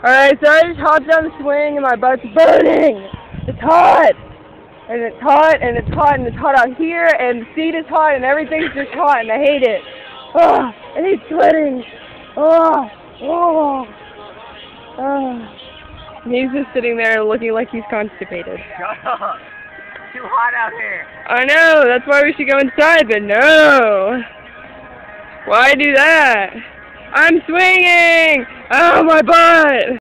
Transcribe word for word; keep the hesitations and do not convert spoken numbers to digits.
Alright, so I just hopped on the swing and my butt's burning. It's hot. And it's hot and it's hot and it's hot out here and the seat is hot and everything's just hot and I hate it. Oh, I hate sweating. Oh, oh, oh. He's just sitting there looking like he's constipated. Shut up. It's too hot out here. I know, that's why we should go inside, but no. Why do that? I'm swinging! Oh, my butt!